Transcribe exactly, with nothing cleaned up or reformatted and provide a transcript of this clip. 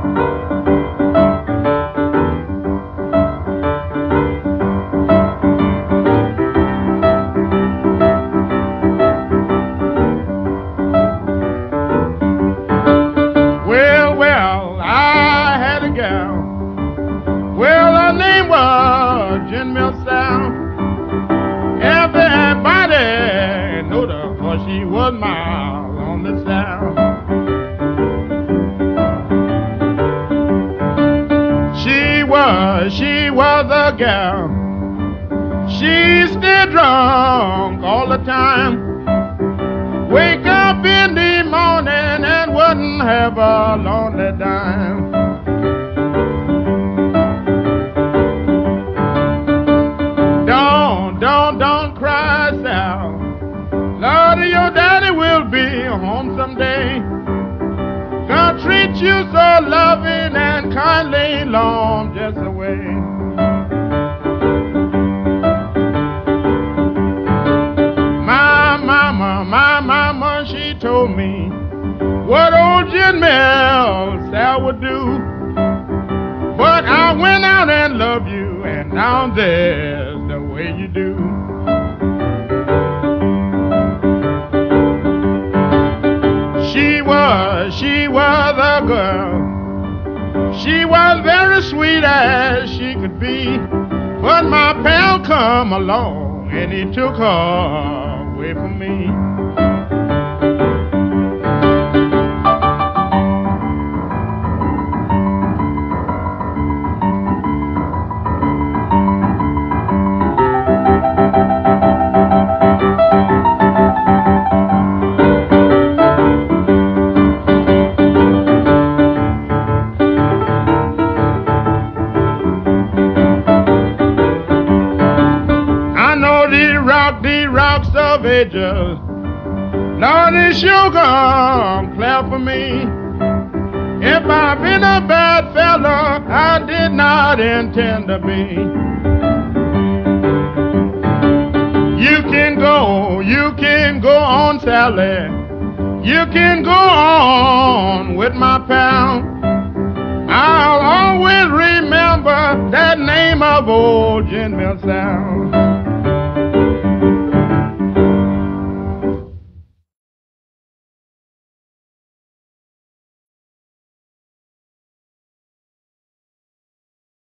Mill Sal. Everybody knowed her, for she was my lonely Sal. She was, she was a gal. She stayed drunk all the time. Wake up in the morning and wouldn't have a lonely dime. Don't, don't cry, Sal. Lord, your daddy will be home someday. God treat you so loving and kindly long just away. My mama, my mama, she told me what old Jim Mill Sal would do. But I went out and loved you, and now there's the way you do. She was, she was a girl. She was very sweet as she could be. But my pal come along and he took her away from me. The rocks of ages, Lord, is sugar clear for me. If I've been a bad fella, I did not intend to be. You can go, you can go on, Sally. You can go on with my pal. I'll always remember that name of old Jim Mill Sal.